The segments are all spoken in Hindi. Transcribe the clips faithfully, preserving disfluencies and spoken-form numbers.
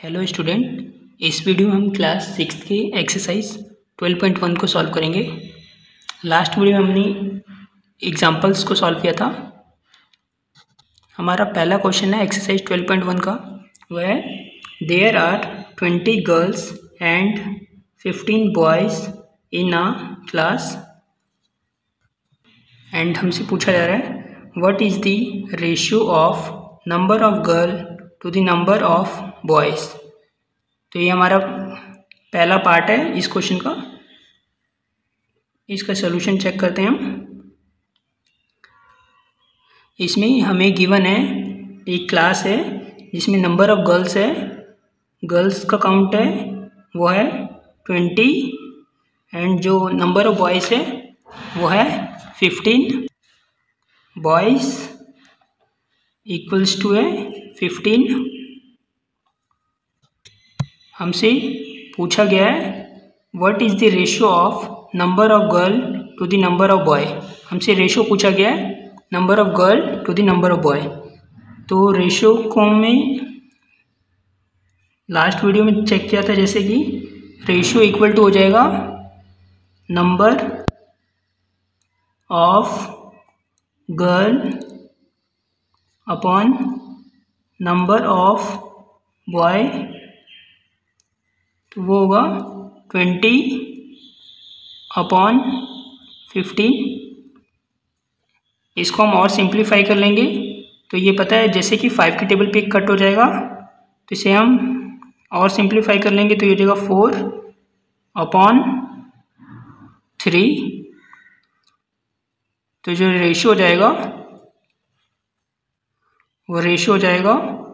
हेलो स्टूडेंट, इस वीडियो में हम क्लास सिक्स की एक्सरसाइज ट्वेल्व पॉइंट वन को सॉल्व करेंगे। लास्ट वीडियो में हमने एग्जांपल्स को सॉल्व किया था। हमारा पहला क्वेश्चन है एक्सरसाइज ट्वेल्व पॉइंट वन का, वह है there are twenty girls and fifteen boys in a class and हमसे पूछा जा रहा है what is the ratio of number of girl to the number of boys. तो ये हमारा पहला पार्ट है इस क्वेश्चन का। इसका सॉल्यूशन चेक करते हैं हम। इसमें हमें गिवन है एक क्लास है जिसमें नंबर ऑफ गर्ल्स है, गर्ल्स का काउंट है वो है ट्वेंटी एंड जो नंबर ऑफ बॉयज़ है वो है फिफ्टीन। बॉयज़ इक्वल्स टू है फिफ्टीन। हमसे पूछा गया है what is the ratio of number of girl to the number of boy. हमसे रेशियो पूछा गया है number of girl to the number of boy. तो रेशियो को मैं लास्ट वीडियो में चेक किया था, जैसे कि रेशियो इक्वल टू हो जाएगा number of girl upon number of boy, तो वो होगा ट्वेंटी अपॉन फिफ्टीन। इसको हम और सिंप्लीफाई कर लेंगे तो ये पता है जैसे कि फाइव की टेबल पे कट हो जाएगा, तो इसे हम और सिंप्लीफाई कर लेंगे तो ये हो जाएगा फोर अपॉन थ्री। तो जो रेशियो हो जाएगा वो रेशियो हो जाएगा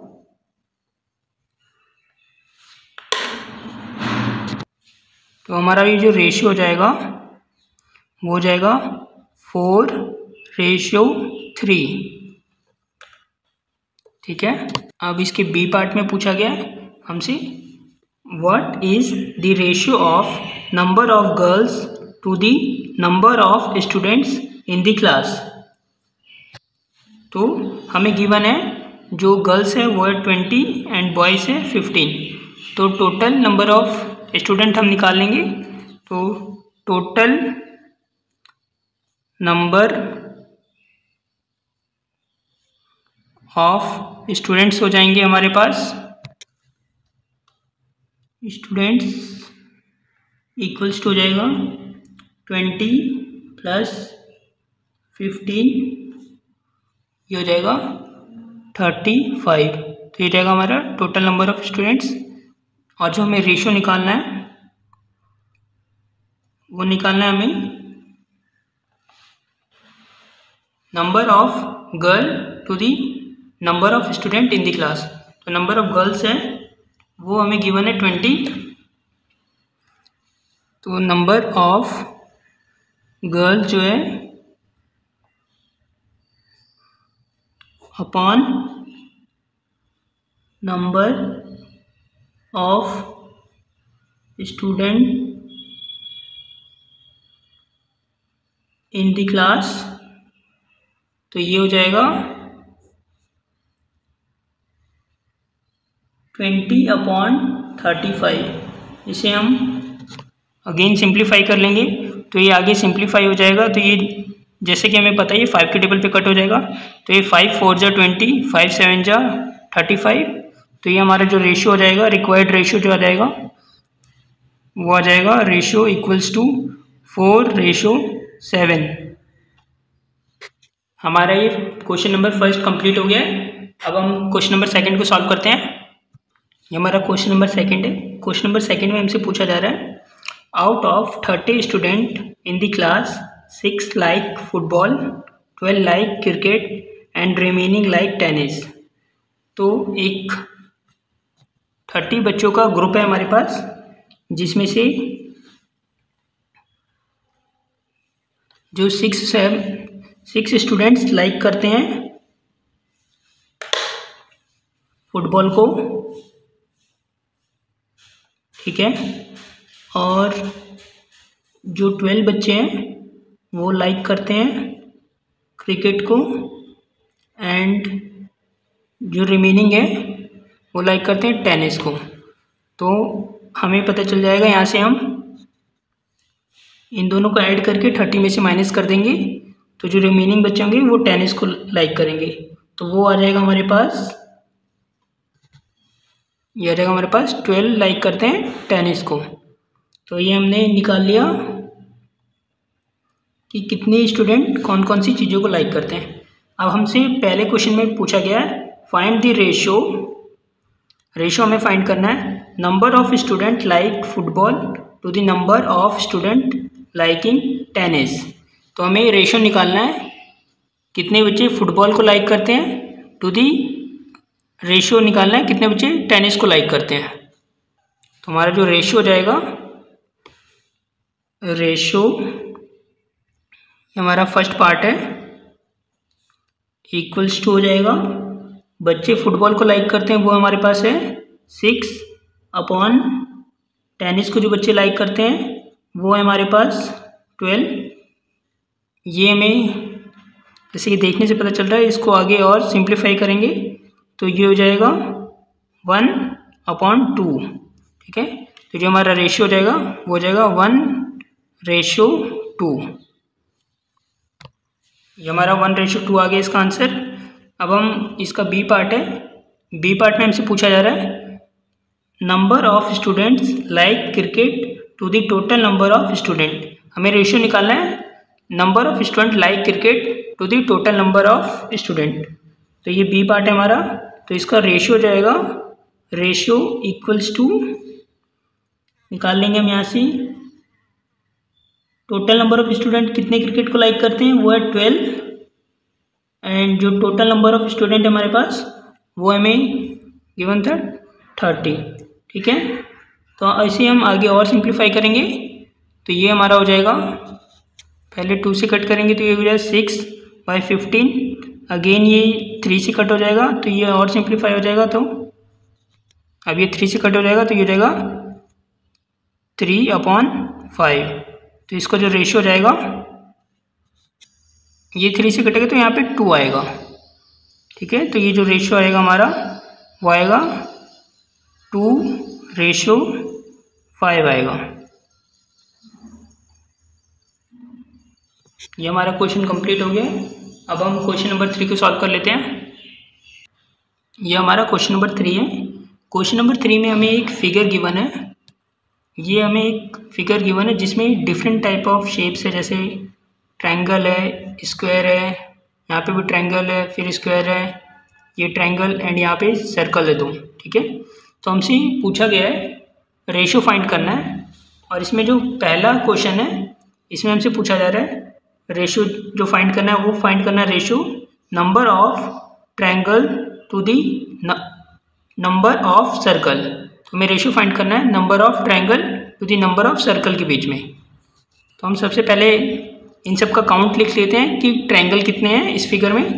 तो हमारा ये जो रेशियो हो जाएगा वो हो जाएगा फोर रेशियो थ्री। ठीक है, अब इसके बी पार्ट में पूछा गया है हमसे what is the ratio of number of girls to the number of students in the class. तो हमें गिवन है जो गर्ल्स है वो है ट्वेंटी एंड बॉयज़ है फिफ्टीन। तो टोटल नंबर ऑफ स्टूडेंट हम निकाल लेंगे, तो टोटल नंबर ऑफ स्टूडेंट्स हो जाएंगे हमारे पास, स्टूडेंट्स इक्वल्स टू हो जाएगा ट्वेंटी प्लस फिफ्टीन, ये हो जाएगा थर्टी फाइव। तो ये जाएगा हमारा टोटल नंबर ऑफ स्टूडेंट्स। और जो हमें रेशियो निकालना है वो निकालना है हमें number of girl to the number of student in the class. तो नंबर ऑफ गर्ल्स है वो हमें गिवन है ट्वेंटी, तो नंबर ऑफ गर्ल जो है upon number of student in the class, तो ये हो जाएगा ट्वेंटी अपॉन थर्टी फाइव। इसे हम अगेन सिंप्लीफाई कर लेंगे तो ये आगे सिंप्लीफाई हो जाएगा। तो ये जैसे कि हमें पता है ये फाइव के टेबल पे कट हो जाएगा, तो ये फाइव फोर जा ट्वेंटी, फाइव सेवन जा थर्टी फाइव। तो ये हमारा जो रेशियो हो जाएगा, रिक्वायर्ड रेशियो जो आ जाएगा वो आ जाएगा ratio equals to four ratio seven. हमारा ये क्वेश्चन नंबर फर्स्ट कंप्लीट हो गया है। अब हम क्वेश्चन नंबर सेकंड को सॉल्व करते हैं। ये हमारा क्वेश्चन नंबर सेकंड है। क्वेश्चन नंबर सेकंड में हमसे पूछा जा रहा है out of thirty student in the class six like football, twelve like cricket and remaining like tennis. तो एक थर्टी बच्चों का ग्रुप है हमारे पास, जिसमें से जो six seven six students like करते हैं फुटबॉल को, ठीक है, और जो ट्वेल्व बच्चे हैं वो लाइक करते हैं क्रिकेट को एंड जो रिमेनिंग है वो लाइक करते हैं टेनिस को। तो हमें पता चल जाएगा, यहाँ से हम इन दोनों को ऐड करके थर्टी में से माइनस कर देंगे, तो जो रिमेनिंग बचे होंगे वो टेन इसको लाइक करेंगे, तो वो आ जाएगा हमारे पास, ये आ जाएगा हमारे पास ट्वेल्व लाइक करते हैं टेन इसको। तो ये हमने निकाल लिया कि कितने स्टूडेंट कौन कौन सी चीज़ों को लाइक करते हैं। अब हमसे पहले क्वेश्चन में पूछा गया है फाइंड द रेशो, रेशो हमें फाइंड करना है number of student like football to the number of student liking tennis. तो हमें रेशो निकालना है कितने बच्चे फुटबॉल को लाइक करते हैं टू दी रेशो निकालना है कितने बच्चे टेनिस को लाइक करते हैं। तो हमारा जो रेशो हो जाएगा, रेशो हमारा फर्स्ट पार्ट है, इक्वल्स टू हो जाएगा बच्चे फुटबॉल को लाइक करते हैं वो हमारे पास है सिक्स अपॉन टेनिस को जो बच्चे लाइक करते हैं वो है हमारे पास ट्वेल्व। ये हमें जैसे कि देखने से पता चल रहा है, इसको आगे और सिंप्लीफाई करेंगे तो ये हो जाएगा वन अपॉन टू। ठीक है, तो जो हमारा रेशियो हो जाएगा वो हो जाएगा वन रेशियो टू। ये हमारा वन रेशियो टू आ गया इसका आंसर। अब हम इसका बी पार्ट है, बी पार्ट में हमसे पूछा जा रहा है number of students like cricket to the total number of student. हमें रेशियो निकालना है number of student like cricket to the total number of student. तो ये बी पार्ट है हमारा, तो इसका रेशियो हो जाएगा रेशियो इक्वल्स टू, निकाल लेंगे हम यहाँ से टोटल नंबर ऑफ स्टूडेंट कितने क्रिकेट को लाइक करते हैं वो है ट्वेल्व, एंड जो टोटल नंबर ऑफ स्टूडेंट है हमारे पास वो हमें गिवन था थर्टी। ठीक है, तो ऐसे हम आगे और सिंप्लीफाई करेंगे तो ये हमारा हो जाएगा, पहले टू से कट करेंगे तो ये हो जाएगा सिक्स बाई फिफ्टीन, अगेन ये थ्री से कट हो जाएगा तो ये और सिंप्लीफाई हो जाएगा, तो अब ये थ्री से कट हो जाएगा तो ये हो जाएगा थ्री अपॉन फाइव। तो इसका जो रेशियो हो जाएगा ये थ्री से कटेगा तो यहाँ पे टू आएगा। ठीक है, तो ये जो रेशियो आएगा हमारा वो आएगा टू रेशियो फाइव आएगा। ये हमारा क्वेश्चन कंप्लीट हो गया। अब हम क्वेश्चन नंबर थ्री को सॉल्व कर लेते हैं। ये हमारा क्वेश्चन नंबर थ्री है। क्वेश्चन नंबर थ्री में हमें एक फिगर गिवन है, ये हमें एक फिगर गिवन है जिसमें डिफरेंट टाइप ऑफ शेप्स है, जैसे ट्रायंगल है, स्क्वायर है, यहाँ पे भी ट्रायंगल है, फिर स्क्वायर है, ये ट्रायंगल एंड यहाँ पे सर्कल है दो। ठीक है, तो हमसे पूछा गया है रेशियो फाइंड करना है, और इसमें जो पहला क्वेश्चन है इसमें हमसे पूछा जा रहा है रेशियो जो फाइंड करना है वो फाइंड करना है ratio number of triangle to the number of circle. तो हमें रेशियो फाइंड करना है number of triangle to the number of circle के बीच में। तो हम सबसे पहले इन सब का काउंट लिख लेते हैं कि ट्रायंगल कितने हैं इस फिगर में।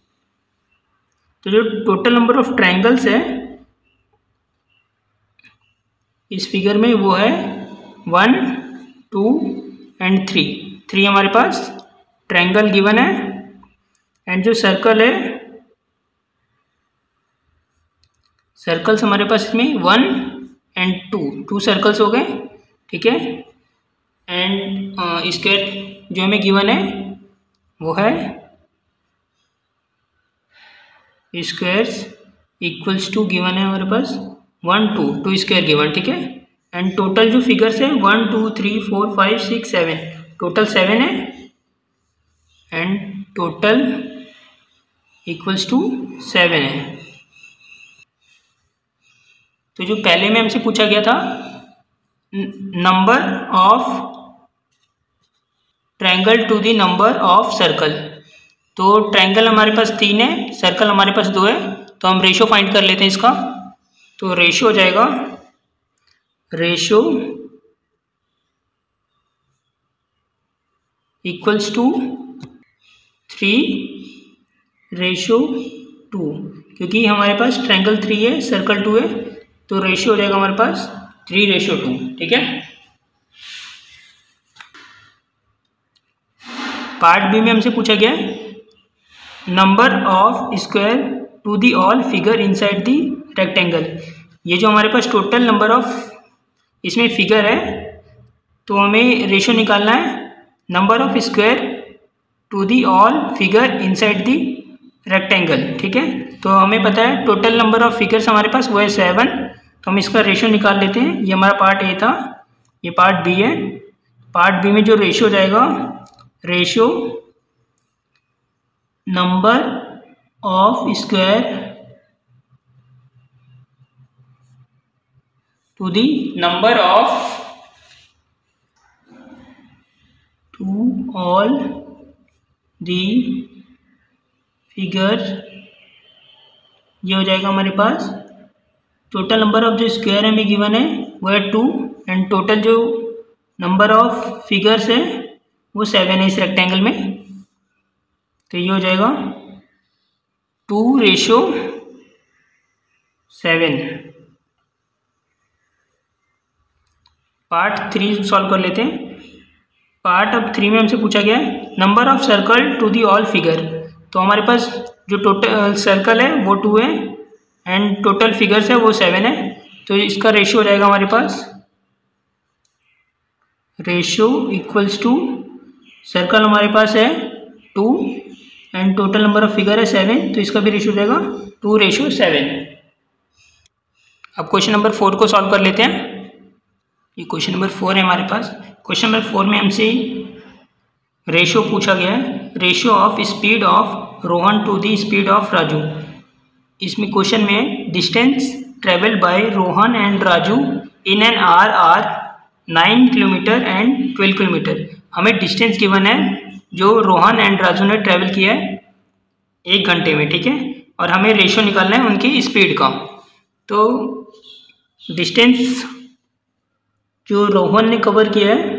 तो जो टोटल नंबर ऑफ ट्रायंगल्स है इस फिगर में वो है one two and three. Three हमारे पास ट्रायंगल गिवन है, एंड जो सर्कल है सर्कल्स हमारे पास इसमें one and two, two circles हो गए। ठीक है, एंड स्क्वायर जो हमें गिवन है वो है स्क्वायर्स इक्वल्स टू गिवन है हमारे पास one two, two square given. ठीक है, एंड टोटल जो फिगर्स है one two three four five six seven, total seven है, and total equals to seven है। तो जो पहले में हमसे पूछा गया था number of triangle to the number of circle, तो ट्रायंगल हमारे पास तीन है, सर्कल हमारे पास दो है, तो हम रेशियो फाइंड कर लेते हैं इसका। तो रेशियो हो जाएगा ratio equals to three ratio two, क्योंकि हमारे पास ट्रायंगल थ्री है सर्कल टू है, तो रेशियो हो जाएगा हमारे पास थ्री रेशियो टू। ठीक है, पार्ट बी में हमसे पूछा गया number of square to the all figure inside the rectangle. ये जो हमारे पास टोटल नंबर ऑफ इसमें फिगर है, तो हमें रेशो निकालना है number of square to the all figure inside the rectangle. ठीक है, तो हमें पता है टोटल नंबर ऑफ फिगर्स हमारे पास वो है सेवन, तो हम इसका रेशो निकाल लेते हैं। ये हमारा पार्ट ए था, ये पार्ट बी है। पार्ट बी में जो रेशो जाएगा, ratio number of square to the number of to all the figure, ये हो जाएगा हमारे पास टोटल नंबर ऑफ जो स्क्वायर हमें गिवन है वो है टू, एंड टोटल जो नंबर ऑफ फिगर्स है वो सेवन है इस रेक्टेंगल में। तो ये हो जाएगा two ratio seven. Part three solve कर लेते हैं। पार्ट अब थ्री में हमसे पूछा गया है number of circle to the all figure. तो हमारे पास जो टोटल सर्कल है वो टू है एंड टोटल फिगर्स है वो सेवन है, तो इसका रेशियो हो जाएगा हमारे पास रेशियो इक्वल्स टू, सर्कल हमारे पास है two and total number of figure है सेवन, तो इसका भी रेशियो हो जाएगा टू रेशियो सेवन। अब क्वेश्चन नंबर फोर को सॉल्व कर लेते हैं। ये क्वेश्चन नंबर फोर है हमारे पास। क्वेश्चन नंबर फोर में हमसे रेशियो पूछा गया है, ratio of speed of Rohan to the speed of Raju. इसमें क्वेश्चन में distance travel by Rohan and Raju in an are are nine kilometer and twelve kilometer. हमें डिस्टेंस गिवन है जो रोहन एंड राजू ने ट्रेवल किया है एक घंटे में। ठीक है, और हमें रेशियो निकालना है उनकी स्पीड का। तो डिस्टेंस जो रोहन ने कवर किया है,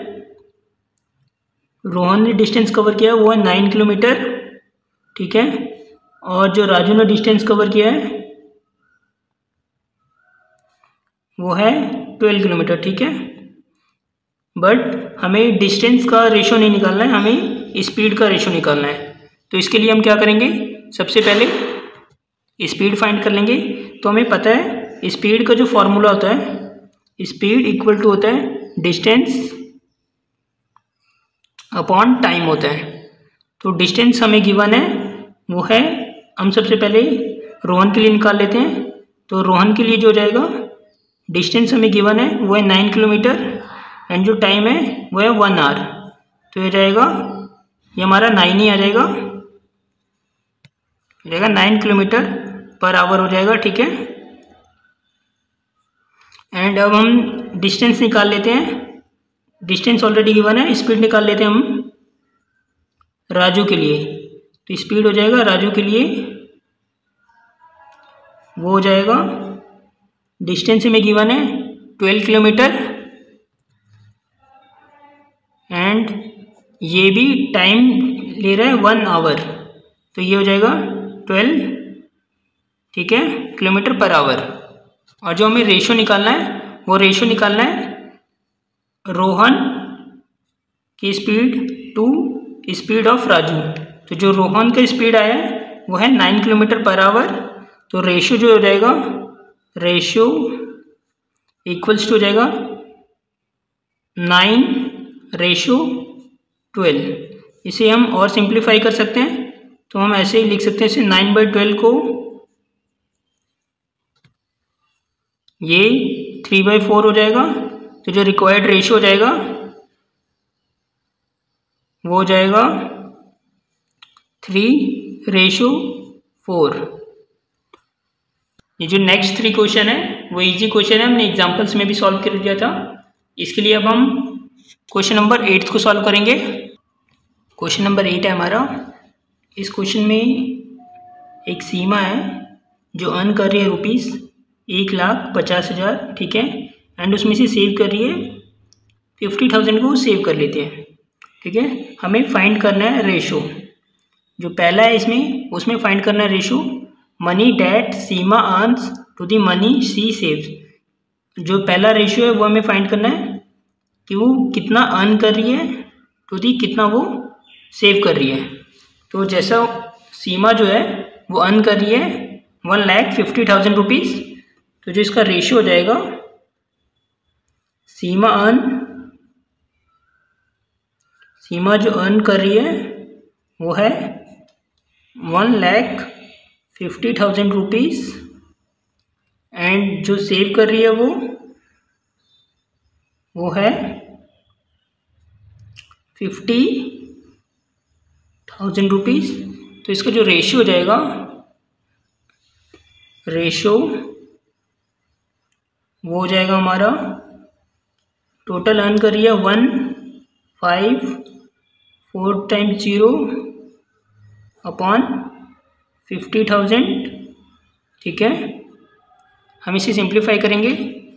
रोहन ने डिस्टेंस कवर किया है वो है नाइन किलोमीटर। ठीक है, और जो राजू ने डिस्टेंस कवर किया है वो है ट्वेल्व किलोमीटर। ठीक है, बट हमें डिस्टेंस का रेशो नहीं निकालना है, हमें स्पीड का रेशो निकालना है। तो इसके लिए हम क्या करेंगे, सबसे पहले स्पीड फाइंड कर लेंगे। तो हमें पता है स्पीड का जो फॉर्मूला होता है, स्पीड इक्वल टू होता है डिस्टेंस अपॉन टाइम होता है। तो डिस्टेंस हमें गिवन है वो है, हम सबसे पहले रोहन के लिए निकाल लेते हैं। तो रोहन के लिए जो हो जाएगा, डिस्टेंस हमें गिवन है वो है नाइन किलोमीटर एंड जो टाइम है वो है वन आवर। तो ये जाएगा, ये हमारा नाइन ही आ जाएगा, जाएगा नाइन किलोमीटर पर आवर हो जाएगा। ठीक है, एंड अब हम डिस्टेंस निकाल लेते हैं। डिस्टेंस ऑलरेडी गिवन है, स्पीड निकाल लेते हैं हम राजू के लिए। तो स्पीड हो जाएगा राजू के लिए, वो हो जाएगा, डिस्टेंस में गिवन है ट्वेल्व किलोमीटर एंड ये भी टाइम ले रहा है वन आवर। तो ये हो जाएगा ट्वेल्व, ठीक है, किलोमीटर पर आवर। और जो हमें रेशो निकालना है वो रेशो निकालना है रोहन की speed to speed of Raju. तो जो रोहन का स्पीड आया है वो है नाइन किलोमीटर पर आवर। तो रेशो जो हो जाएगा, रेशो इक्वल्स टू हो जाएगा नाइन रेशो ट्वेल्व। इसे हम और सिंप्लीफाई कर सकते हैं, तो हम ऐसे ही लिख सकते हैं इसे नाइन बाई ट्वेल्व को ये थ्री बाई फोर हो जाएगा। तो जो रिक्वायर्ड रेशो हो जाएगा वो हो जाएगा थ्री रेशो फोर। ये जो नेक्स्ट थ्री क्वेश्चन है वो इजी क्वेश्चन है, हमने एग्जांपल्स में भी सॉल्व कर दिया था। इसके लिए अब हम क्वेश्चन नंबर एट को सॉल्व करेंगे। क्वेश्चन नंबर एट है हमारा। इस क्वेश्चन में एक सीमा है जो अर्न कर रही है रुपीज़ एक लाख पचास हज़ार, ठीक है, एंड उसमें से सेव कर रही है फिफ्टी थाउजेंड को सेव कर लेते हैं। ठीक है, हमें फाइंड करना है रेशो। जो पहला है इसमें, उसमें फाइंड करना है ratio money that Seema earns to the money she saves. जो पहला रेशियो है वो हमें फाइंड करना है कि वो कितना अर्न कर रही है टू दी कितना वो सेव कर रही है। तो जैसा सीमा जो है वो अर्न कर रही है one lakh fifty thousand rupees तो जो इसका रेशियो हो जाएगा, सीमा अर्न सीमा जो अर्न कर रही है वो है one lakh fifty thousand rupees, and जो सेव कर रही है वो वो है फिफ्टी थाउजेंड रुपीज़। तो इसका जो रेशियो हो जाएगा, रेशियो वो हो जाएगा हमारा, टोटल अर्न कर रही है one five four times zero upon fifty thousand. ठीक है, हम इसे सिंप्लीफाई करेंगे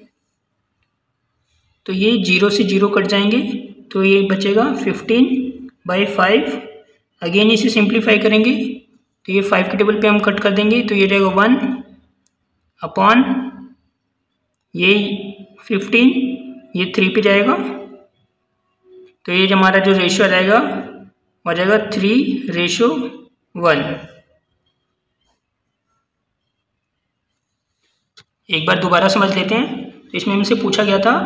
तो ये जीरो से जीरो कट जाएंगे, तो ये बचेगा फिफ्टीन बाई फाइव। अगेन इसे सिंप्लीफाई करेंगे तो ये फाइव के टेबल पे हम कट कर देंगे, तो ये रहेगा वन अपॉन ये फिफ्टीन, ये थ्री पे जाएगा, तो ये जो हमारा जो रेशियो आ जाएगा वो आ जाएगा थ्री रेशियो वन। एक बार दोबारा समझ लेते हैं। तो इसमें हमसे पूछा गया था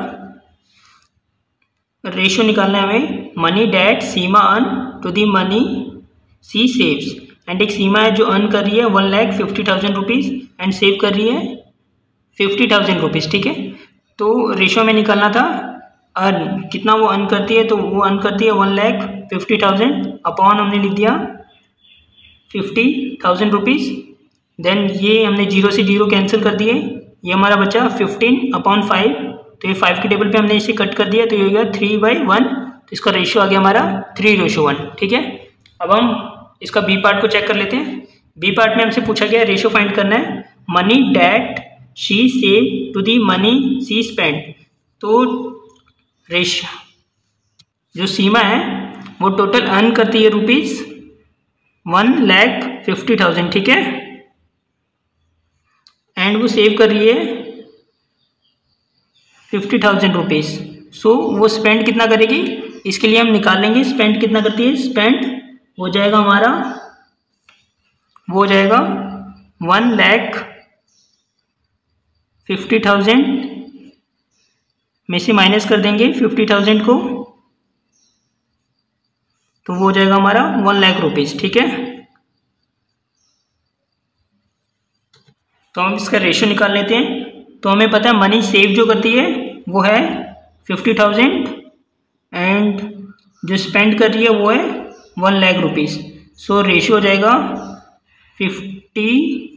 रेशियो निकालना है हमें, money that Seema earn to the money she saves, and एक सीमा है जो अर्न कर रही है one lakh fifty thousand rupees and save कर रही है फिफ्टी थाउजेंड रुपीज़। ठीक है, तो रेशियो में निकालना था अर्न, कितना वो अर्न करती है, तो वो अर्न करती है one lakh fifty thousand upon हमने लिख दिया फिफ्टी थाउजेंड रुपीज़। देन ये हमने जीरो से जीरो कैंसिल कर दिए, ये हमारा बचा फिफ्टीन अपॉन फाइव, तो ये फाइव के टेबल पे हमने इसे कट कर दिया, तो ये हो गया थ्री बाई वन, तो इसका रेशियो आ गया हमारा थ्री रेशियो वन। ठीक है, अब हम इसका बी पार्ट को चेक कर लेते हैं। बी पार्ट में हमसे पूछा गया रेशियो फाइंड करना है, money that she save to the money she spend. तो रेशियो जो सीमा है वो टोटल अर्न करती है rupees one lakh fifty thousand. ठीक है, एंड वो सेव कर रही है फिफ्टी थाउजेंड रुपीज़। सो वो स्पेंड कितना करेगी, इसके लिए हम निकाल लेंगे स्पेंड कितना करती है। स्पेंड हो जाएगा हमारा, वो हो जाएगा वन लैख फिफ्टी थाउजेंड में से माइनस कर देंगे फिफ्टी थाउजेंड को, तो वो हो जाएगा हमारा वन लाख रुपीज़। ठीक है, तो हम इसका रेशियो निकाल लेते हैं। तो हमें पता है मनी सेव जो करती है वो है फिफ्टी थाउजेंड, एंड जो स्पेंड कर रही है वो है one lakh rupees. So ratio हो जाएगा fifty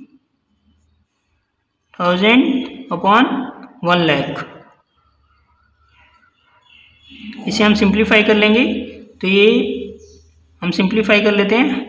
thousand upon one lakh. इसे हम सिंप्लीफाई कर लेंगे, तो ये हम सिंप्लीफाई कर लेते हैं।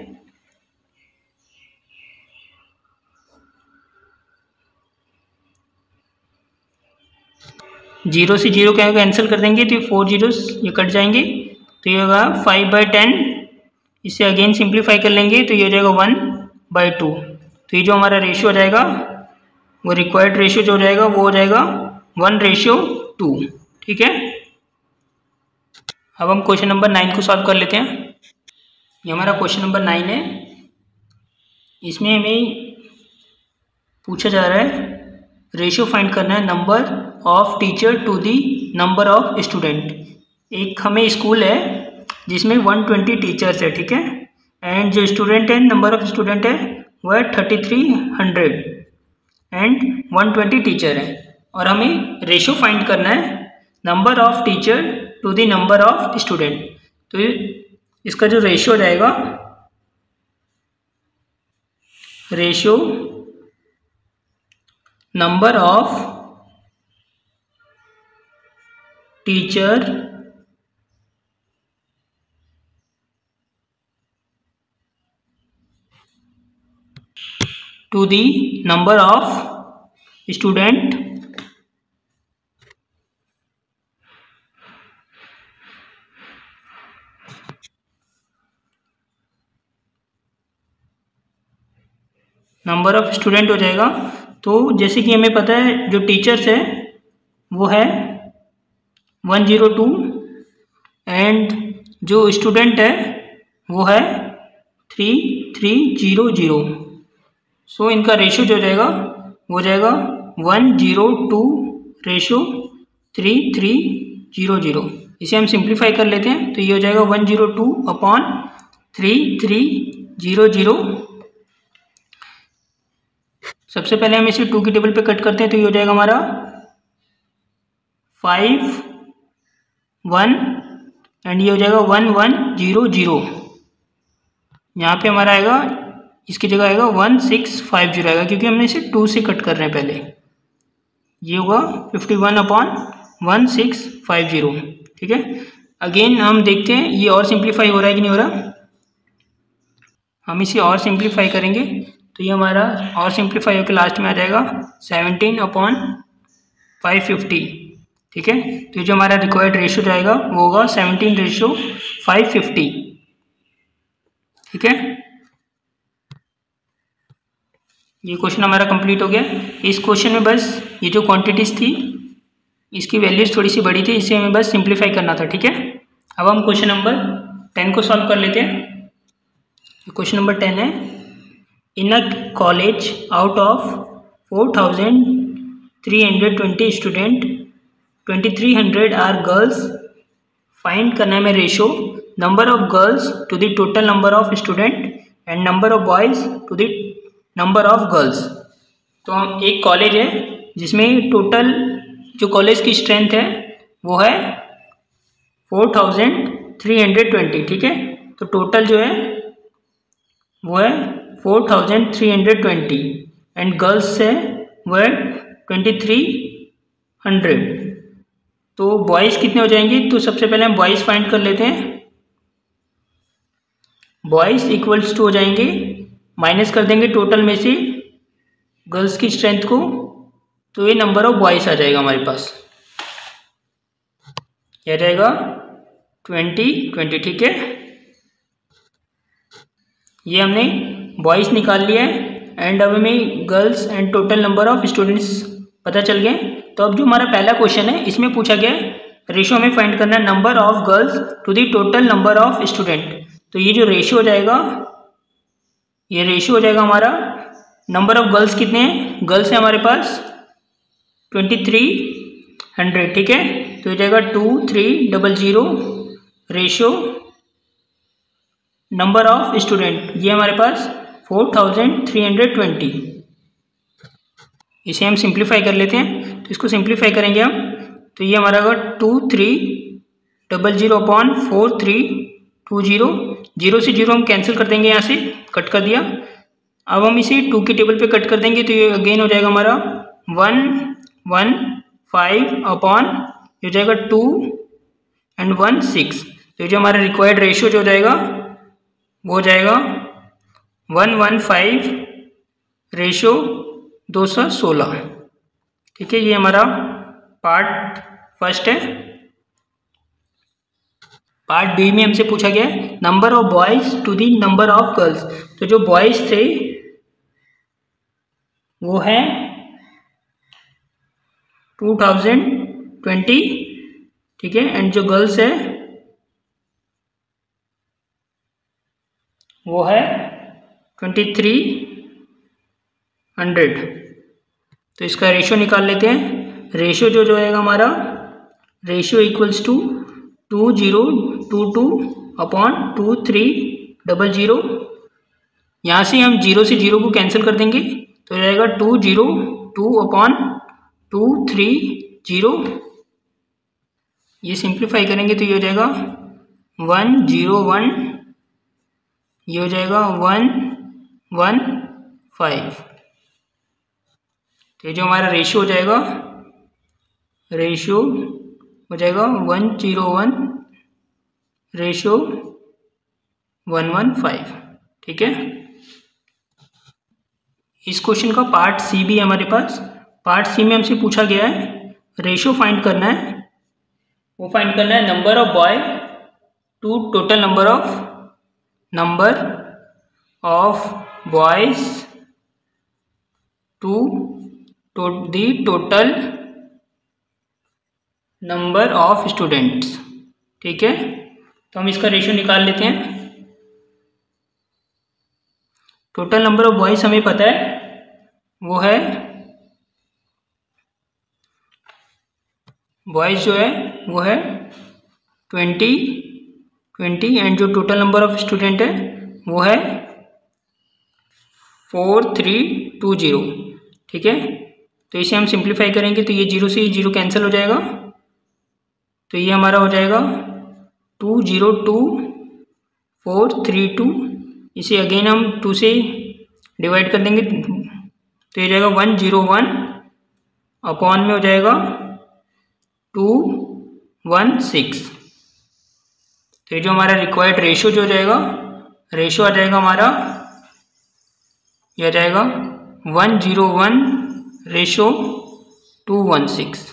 जीरो से जीरो क्या कैंसिल कर देंगे, तो ये फोर जीरोस ये कट जाएंगे, तो ये होगा फाइव बाई टेन। इसे अगेन सिंप्लीफाई कर लेंगे तो ये हो जाएगा वन बाई टू। तो ये जो हमारा रेशियो हो जाएगा वो रिक्वायर्ड रेशियो जो हो जाएगा वो हो जाएगा वन रेशियो टू। ठीक है, अब हम क्वेश्चन नंबर नाइन को सॉल्व कर लेते हैं। ये हमारा क्वेश्चन नंबर नाइन है। इसमें हमें पूछा जा रहा है रेशियो फाइंड करना है number of teacher to the number of student. एक हमें स्कूल है जिसमें वन ट्वेंटी टीचर्स है। ठीक है, एंड जो स्टूडेंट है नंबर ऑफ स्टूडेंट है वो है thirty three hundred and one twenty teacher है, और हमें रेशियो फाइंड करना है number of teacher to the number of student. तो इसका जो रेशियो जाएगा, ratio number of teacher to the number of student number of student हो जाएगा। तो जैसे कि हमें पता है जो टीचर्स है वो है वन ज़ीरो टू एंड जो स्टूडेंट है वो है three three zero zero. So इनका रेशियो जो हो जाएगा वो हो जाएगा one zero two ratio three three zero zero. इसे हम सिंप्लीफाई कर लेते हैं तो ये हो जाएगा one zero two upon three three zero zero. सबसे पहले हम इसे टू की टेबल पे कट करते हैं तो ये हो जाएगा हमारा फाइव वन एंड ये हो जाएगा वन वन जीरो जीरो। यहाँ पे हमारा आएगा, इसकी जगह आएगा वन सिक्स फाइव जीरो आएगा क्योंकि हमने इसे टू से कट कर रहे हैं पहले। ये होगा fifty one upon one six five zero. ठीक है, अगेन हम देखते हैं ये और सिंप्लीफाई हो रहा है कि नहीं हो रहा। हम इसे और सिंप्लीफाई करेंगे तो ये हमारा और सिंप्लीफाई होकर लास्ट में आ जाएगा सेवनटीन अपॉन फाइव फिफ्टी। ठीक है, तो जो हमारा रिक्वायर्ड रेशो जाएगा वो होगा सेवनटीन रेशो फाइव फिफ्टी। ठीक है, ये क्वेश्चन हमारा कंप्लीट हो गया। इस क्वेश्चन में बस ये जो क्वांटिटीज थी इसकी वैल्यूज थोड़ी सी बड़ी थी, इसे हमें बस सिंप्लीफाई करना था। ठीक है, अब हम क्वेश्चन नंबर टेन को सॉल्व कर लेते हैं। क्वेश्चन नंबर टेन है, in a college out of four thousand three hundred twenty student twenty three hundred are girls, find करना है में ratio number of girls to the total number of student and number of boys to the number of girls. तो हम एक कॉलेज है जिसमें टोटल जो कॉलेज की स्ट्रेंथ है वो है four thousand three hundred twenty. ठीक है, तो टोटल जो है वो है four thousand three hundred twenty and girls है वो है ट्वेंटी थ्री हंड्रेड। तो बॉयज़ कितने हो जाएंगे, तो सबसे पहले हम बॉयज़ फाइंड कर लेते हैं। बॉयज़ इक्वल्स टू हो जाएंगे, माइनस कर देंगे टोटल में से गर्ल्स की स्ट्रेंथ को, तो ये नंबर ऑफ बॉयज़ आ जाएगा हमारे पास, क्या जाएगा ट्वेंटी ट्वेंटी। ठीक है, ये हमने बॉयज़ निकाल लिया है एंड अब हमें girls and total number of students पता चल गए। तो अब जो हमारा पहला क्वेश्चन है इसमें पूछा गया है रेशो में फाइंड करना है number of girls to the total number of student. तो ये जो रेशो हो जाएगा, ये रेशो हो जाएगा हमारा नंबर ऑफ गर्ल्स कितने हैं, गर्ल्स है हमारे पास ट्वेंटी थ्री हंड्रेड। ठीक है, तो ये जाएगा two three double zero ratio number of student, ये हमारे पास four thousand three hundred twenty. इसे हम सिंप्लीफाई कर लेते हैं, तो इसको सिंप्लीफाई करेंगे हम तो ये हमारा होगा two three double zero upon four three two zero. Zero से जीरो हम कैंसिल कर देंगे, यहाँ से कट कर दिया। अब हम इसे टू के टेबल पे कट कर देंगे तो ये अगेन हो जाएगा हमारा वन वन फाइव अपॉन ये हो जाएगा टू एंड वन सिक्स। तो जो हमारा रिक्वायर्ड रेशियो जो हो जाएगा वो हो जाएगा वन वन फाइव रेशियो दो सौ सोलह। ठीक है, ये हमारा पार्ट फर्स्ट है। पार्ट बी में हमसे पूछा गया है number of boys to the number of girls. तो जो बॉयज़ थे वो है टू थाउजेंड ट्वेंटी। ठीक है, एंड जो गर्ल्स है वो है ट्वेंटी थ्री हंड्रेड। तो इसका रेशियो निकाल लेते हैं। रेशियो जो जो आएगा हमारा ratio equals to two zero two two upon two three double zero. यहाँ से हम जीरो से जीरो को कैंसिल कर देंगे तो जाएगा two zero two upon two three zero. ये सिंप्लीफाई करेंगे तो ये हो जाएगा वन जीरो वन, ये हो जाएगा वन वन फाइव। तो ये जो हमारा रेशियो हो जाएगा रेशियो हो जाएगा one zero one ratio one one five. ठीक है, इस क्वेश्चन का पार्ट सी भी है हमारे पास। पार्ट सी में हमसे पूछा गया है रेशियो फाइंड करना है, वो फाइंड करना है number of boy to total number of number of boys to two the total number of students. ठीक है, तो हम इसका रेशियो निकाल लेते हैं। टोटल नंबर ऑफ बॉयज़ हमें पता है वो है बॉयज़ जो है वो है ट्वेंटी ट्वेंटी एंड जो टोटल नंबर ऑफ स्टूडेंट है वो है फोर थ्री टू ज़ीरो। ठीक है, तो इसे हम सिंप्लीफाई करेंगे तो ये जीरो से जीरो कैंसिल हो जाएगा, तो ये हमारा हो जाएगा two zero two four three two. इसे अगेन हम टू से डिवाइड कर देंगे तो ये जाएगा वन ज़ीरो वन अपॉन में हो जाएगा टू वन सिक्स। तो ये जो हमारा रिक्वायर्ड रेशो जो हो जाएगा, रेशो आ जाएगा हमारा, यह आ जाएगा one zero one ratio two one six.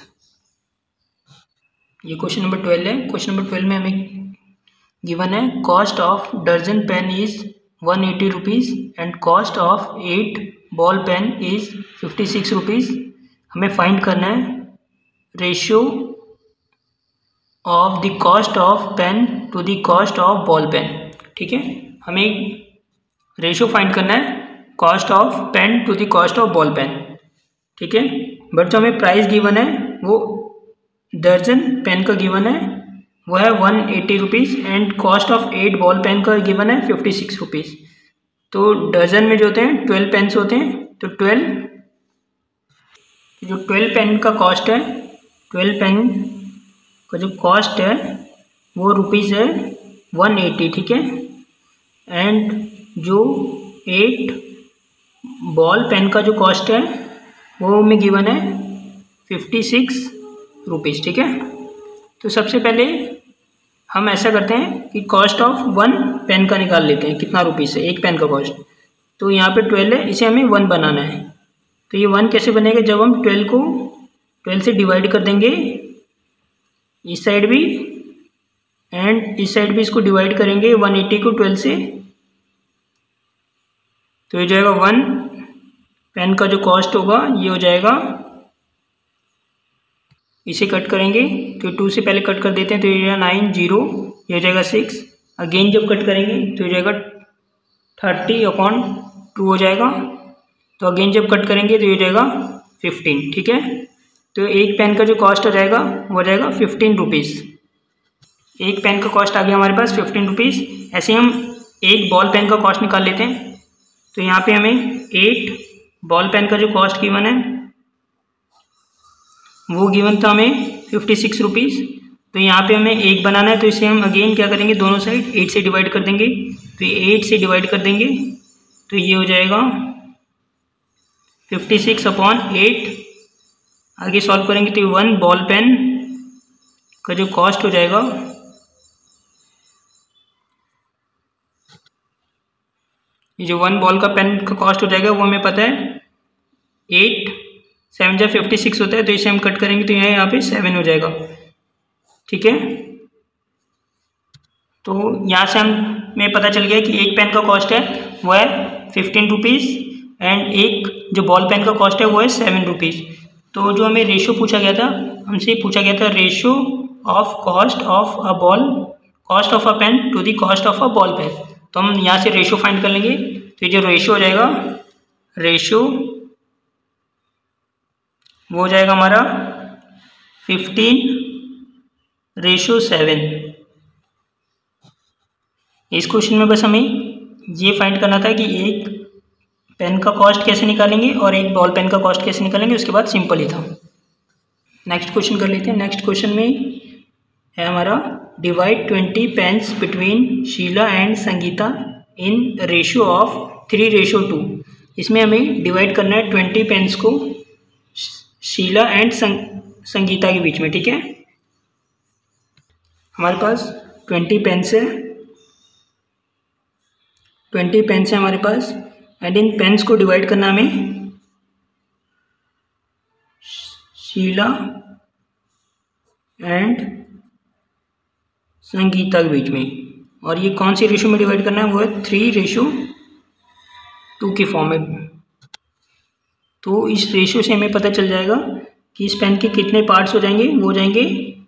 ये क्वेश्चन नंबर ट्वेल्व है। क्वेश्चन नंबर ट्वेल्व में हमें गिवन है cost of dozen pen is one eighty rupees and cost of eight ball pen is fifty six rupees. हमें फाइंड करना है ratio of the cost of pen to the cost of ball pen. ठीक है, हमें रेशियो फाइंड करना है cost of pen to the cost of ball pen. ठीक है, बट जो हमें प्राइस गिवन है वो दर्जन पेन का गिवन है वो है one eighty rupees and cost of eight ball pen का गिवन है फिफ्टी सिक्स रुपीज़। तो डजन में जो होते हैं ट्वेल्व पेन्स होते हैं, तो ट्वेल्व जो ट्वेल्व पेन का कॉस्ट है, ट्वेल्व पेन का जो कॉस्ट है वो रुपीज़ है वन एटी। ठीक है, एंड जो एट बॉल पेन का जो कॉस्ट है वो में गिवन है फिफ्टी सिक्स रुपीज़। ठीक है, तो सबसे पहले हम ऐसा करते हैं कि कॉस्ट ऑफ वन पेन का निकाल लेते हैं, कितना रुपीज़ है एक पेन का कॉस्ट। तो यहाँ पे ट्वेल्व है, इसे हमें वन बनाना है। तो ये वन कैसे बनेगा, जब हम ट्वेल्व को ट्वेल्व से डिवाइड कर देंगे इस साइड भी एंड इस साइड भी इसको डिवाइड करेंगे वन एटी को ट्वेल्व से, तो ये जाएगा वन पेन का जो कॉस्ट होगा ये हो जाएगा, इसे कट करेंगे तो टू से पहले कट कर देते हैं तो ये जाएगा नाइन जीरो, ये हो जाएगा सिक्स। अगेन जब कट करेंगे तो ये जाएगा थर्टी अपॉन टू हो जाएगा, तो अगेन जब कट करेंगे तो ये जाएगा फिफ्टीन। ठीक है, तो एक पेन का जो कॉस्ट हो जाएगा वो हो जाएगा फिफ्टीन रुपीज़। एक पेन का कॉस्ट आ गया हमारे पास फिफ्टीन रुपीज़। ऐसे हम एक बॉल पेन का कॉस्ट निकाल लेते हैं, तो यहाँ पे हमें एट बॉल पेन का जो कॉस्ट गिवन है वो गिवन था हमें फिफ्टी सिक्स रुपीज़। तो यहाँ पे हमें एक बनाना है, तो इसे हम अगेन क्या करेंगे, दोनों साइड एट से डिवाइड कर देंगे, तो ये एट से डिवाइड कर देंगे तो ये हो जाएगा फिफ्टी सिक्स अपॉन एट। आगे सॉल्व करेंगे तो वन बॉल पेन का जो कॉस्ट हो जाएगा ये जो वन बॉल का पेन का कॉस्ट हो जाएगा वो हमें पता है एट सेवन जब फिफ्टी सिक्स होता है, तो इसे हम कट करेंगे तो यहाँ यहाँ पे सेवन हो जाएगा। ठीक है, तो यहाँ से हमें पता चल गया कि एक पेन का कॉस्ट है वो है फिफ्टीन रुपीज़ एंड एक जो बॉल पेन का कॉस्ट है वो है सेवन रुपीज़। तो जो हमें रेशो पूछा गया था, हमसे पूछा गया था ratio of cost of a ball cost of a pen to the cost of a ball pen. तो हम यहाँ से रेशो फाइंड कर लेंगे, तो ये जो रेशो हो जाएगा, रेशो वो हो जाएगा हमारा फिफ्टीन रेशो सेवन। इस क्वेश्चन में बस हमें ये फाइंड करना था कि एक पेन का कॉस्ट कैसे निकालेंगे और एक बॉल पेन का कॉस्ट कैसे निकालेंगे, उसके बाद सिंपल ही था। नेक्स्ट क्वेश्चन कर लेते हैं। नेक्स्ट क्वेश्चन में है हमारा divide twenty pens between Sheela and Sangeeta in ratio of three ratio two. इसमें हमें डिवाइड करना है ट्वेंटी पेन्स को शीला एंड संगीता के बीच में। ठीक है, हमारे पास ट्वेंटी पेन्स है, ट्वेंटी पेन्स है हमारे पास एंड इन पेन्स को डिवाइड करना हमें शीला एंड संगीता के बीच में, और ये कौन सी रेशो में डिवाइड करना है, वो है थ्री रेशो टू की फॉर्म में। तो इस रेशो से हमें पता चल जाएगा कि इस पेन के कितने पार्ट्स हो जाएंगे, वो हो जाएंगे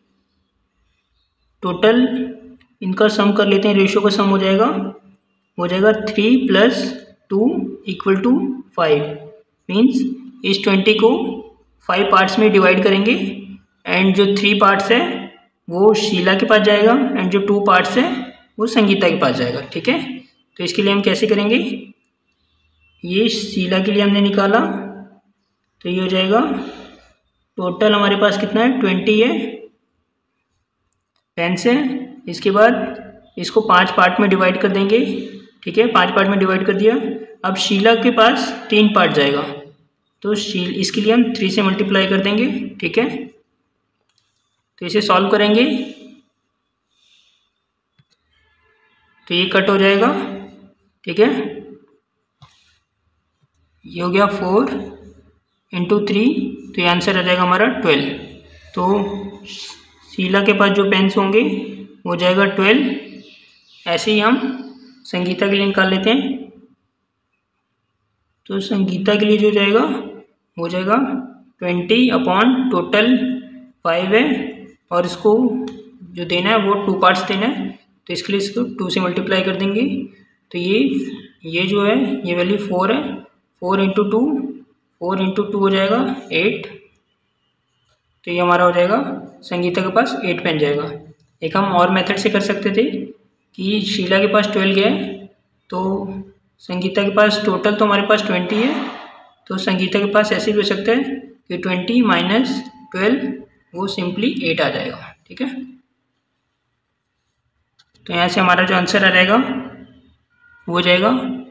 टोटल, इनका सम कर लेते हैं, रेशो का सम हो जाएगा हो जाएगा three plus two equal to five. Means इस ट्वेंटी को फाइव पार्ट्स में डिवाइड करेंगे एंड जो थ्री पार्ट्स है वो शीला के पास जाएगा एंड जो टू पार्ट्स है वो संगीता के पास जाएगा। ठीक है, तो इसके लिए हम कैसे करेंगे, ये शीला के लिए हमने निकाला तो ये हो जाएगा टोटल हमारे पास कितना है ट्वेंटी है पेन से। इसके बाद इसको पांच पार्ट में डिवाइड कर देंगे। ठीक है, पांच पार्ट में डिवाइड कर दिया। अब शीला के पास तीन पार्ट जाएगा तो शील इसके लिए हम थ्री से मल्टीप्लाई कर देंगे। ठीक है, तो इसे सॉल्व करेंगे तो ये कट हो जाएगा। ठीक है, ये हो गया फोर इंटू थ्री, तो ये आंसर आ जाएगा हमारा ट्वेल्व। तो शीला के पास जो पेन्स होंगे वो जाएगा ट्वेल्व। ऐसे ही हम संगीता के लिए निकाल लेते हैं। तो संगीता के लिए जो जाएगा वो जाएगा ट्वेंटी अपॉन टोटल फाइव है और इसको जो देना है वो टू पार्ट्स देना है, तो इसके लिए इसको टू से मल्टीप्लाई कर देंगे। तो ये ये जो है ये वैल्यू फोर है, four into two, four into two हो जाएगा एट। तो ये हमारा हो जाएगा संगीता के पास एट पेन जाएगा। एक हम और मेथड से कर सकते थे कि शीला के पास ट्वेल्व गया है तो संगीता के पास टोटल तो हमारे पास ट्वेंटी है, तो संगीता के पास ऐसे भी हो सकता है कि ट्वेंटी माइनस ट्वेल्व वो सिंपली एट आ जाएगा। ठीक है, तो यहाँ से हमारा जो आंसर आ जाएगा वो जाएगा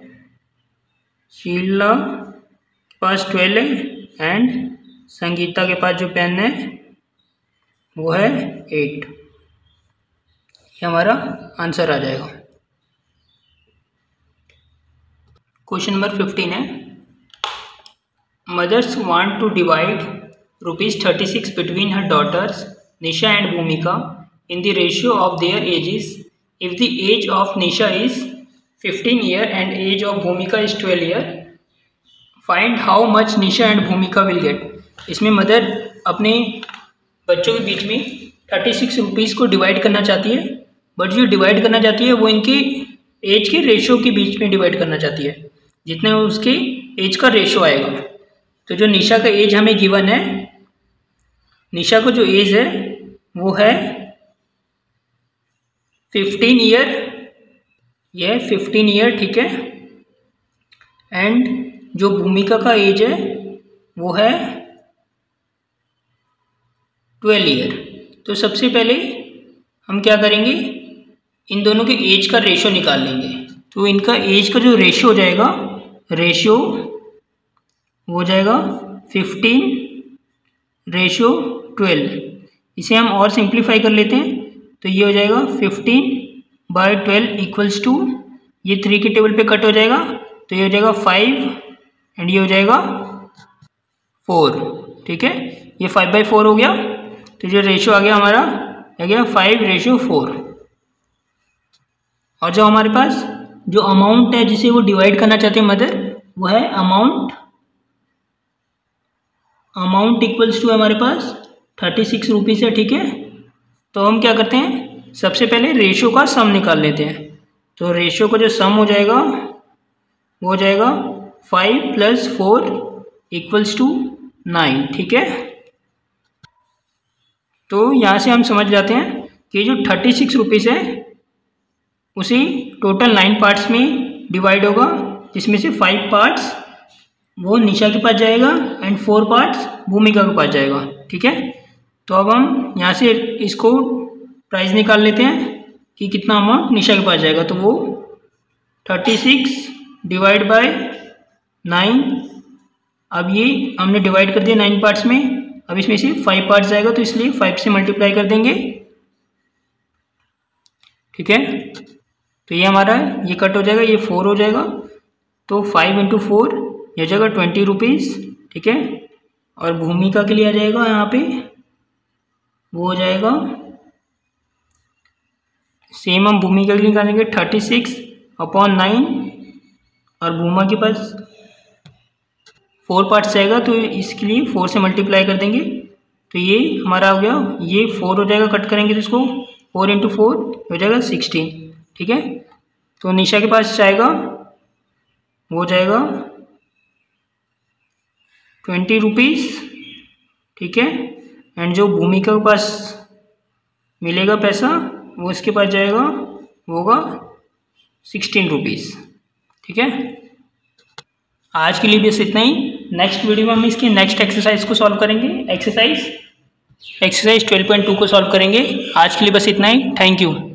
शीला के पास ट्वेल्व है एंड संगीता के पास जो पेन है वो है एट। ये हमारा आंसर आ जाएगा। क्वेश्चन नंबर फिफ्टीन है, mothers want to divide rupees thirty six between her daughters Nisha and Bhumika in the ratio of their ages if the age of Nisha is fifteen year and age of Bhumika is twelve year, find how much Nisha and Bhumika will get. इसमें मदर अपने बच्चों के बीच में थर्टी सिक्स रुपीज़ को डिवाइड करना चाहती है, बट जो डिवाइड करना चाहती है वो इनकी एज के रेशियो के बीच में डिवाइड करना चाहती है, जितने उसके एज का रेशियो आएगा। तो जो निशा का एज हमें गिवन है, निशा को जो एज है वो है फिफ्टीन ईयर, ये है फिफ्टीन ईयर। ठीक है, एंड जो भूमिका का एज है वो है ट्वेल्व ईयर। तो सबसे पहले हम क्या करेंगे, इन दोनों के एज का रेशियो निकाल लेंगे। तो इनका एज का जो रेशियो हो जाएगा, रेशियो हो जाएगा फिफ्टीन रेशियो ट्वेल्व। इसे हम और सिंप्लीफाई कर लेते हैं तो ये हो जाएगा fifteen by twelve equals to, ये थ्री के टेबल पे कट हो जाएगा तो ये हो जाएगा फाइव एंड ये हो जाएगा फोर। ठीक है, ये फाइव बाई फोर हो गया, तो जो रेशियो आ गया हमारा आ गया फाइव रेशियो फोर। और जो हमारे पास जो अमाउंट है जिसे वो डिवाइड करना चाहते हैं मदर, वो है अमाउंट, अमाउंट इक्वल्स टू हमारे पास थर्टी सिक्स रुपीज़ है। ठीक है, तो हम क्या करते हैं, सबसे पहले रेशियो का सम निकाल लेते हैं। तो रेशियो का जो सम हो जाएगा वो हो जाएगा five plus four equals to nine. ठीक है, तो यहाँ से हम समझ जाते हैं कि जो थर्टी सिक्स रुपीज़ है उसी टोटल नाइन पार्ट्स में डिवाइड होगा, जिसमें से फाइव पार्ट्स वो निशा के पास जाएगा एंड फोर पार्ट्स भूमिका के पास जाएगा। ठीक है, तो अब हम यहाँ से इसको प्राइस निकाल लेते हैं कि कितना अमाउंट निशा के पास जाएगा। तो वो thirty six divide by nine, अब ये हमने डिवाइड कर दिया नाइन पार्ट्स में, अब इसमें से फाइव पार्ट्स जाएगा तो इसलिए फाइव से मल्टीप्लाई कर देंगे। ठीक है, तो ये हमारा ये कट हो जाएगा, ये फोर हो जाएगा, तो फाइव इंटू फोर ये हो जाएगा ट्वेंटी रुपीज़। ठीक है, और भूमिका के लिए आ जाएगा यहाँ पे वो हो जाएगा सेम, हम भूमिका के लिए निकालेंगे थर्टी सिक्स अपॉन नाइन, और भूमा के पास फोर पार्ट्स जाएगा तो इसके लिए फोर से मल्टीप्लाई कर देंगे। तो ये हमारा हो गया, ये फोर हो जाएगा, कट करेंगे तो इसको फोर इंटू फोर हो जाएगा सिक्सटीन। ठीक है, तो निशा के पास जाएगा वो हो जाएगा ट्वेंटी रुपीज़। ठीक है, एंड जो भूमिका के पास मिलेगा पैसा वो इसके पास जाएगा, वो होगा सिक्सटीन रुपीज़। ठीक है, आज के लिए बस इतना ही। नेक्स्ट वीडियो में हम इसकी नेक्स्ट एक्सरसाइज को सॉल्व करेंगे, exercise exercise twelve point two को सॉल्व करेंगे। आज के लिए बस इतना ही। Thank you.